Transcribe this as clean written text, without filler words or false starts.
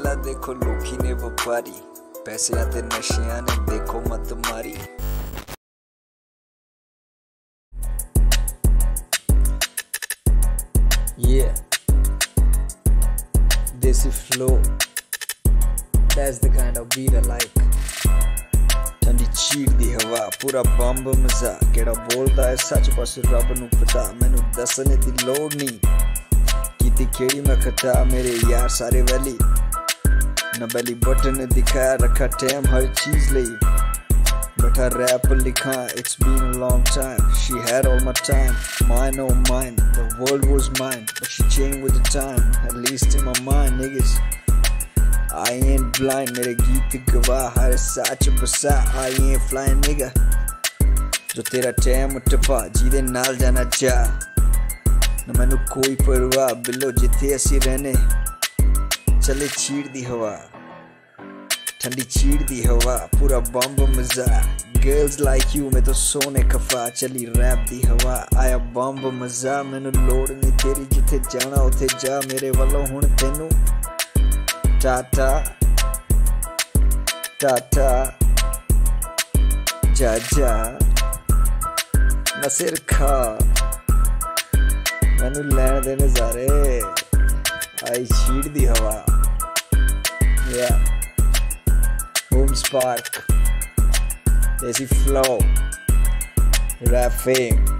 वाला देखो लोकी ने व्यापारी, पैसे आते नशिया ने देखो मत मारी। Yeah, desi flow, that's the kind of beat I like। ठंडी चीड़ दी हवा पूरा बंब मजा, केड़ा बोलदा है सच बस रब नू पता, मैनू दसने दी लोड़ नहीं कीती केड़ी मैं खता। मेरे यार सारे वैली न बैली बटन दिखाया रखा टाइम हर चीज लई, बैठा रैप लिखा it's been a long time। She had all my time, mine oh mine, the world was mine but she changed with the time, at least in my mind niggas I ain't blind। मेरे गीत गवाह हर सच बसा, I ain't flying nigga जो तेरा time टपा जिदे नाल जाना चाह, न मैनू कोई परवाह बिलो जिथे असी रहने चले चीड़ दी हवा, ठंडी चीड़ दी हवा पूरा बंब मजा। गर्ल्स लाइक यू मैं तो सोने खफा, चली रैप दी हवा आया बंब मजा। मैनू लोड़ नहीं तेरी जिथे जाना उथे जा, मेरे वालों हुण तेनू टाटा टाटा जा जा ना सिर खा, मैनू लैण दे नज़ारे आई चीड़ दी हवा। Yeah, boom spark, desi flow, rap fame।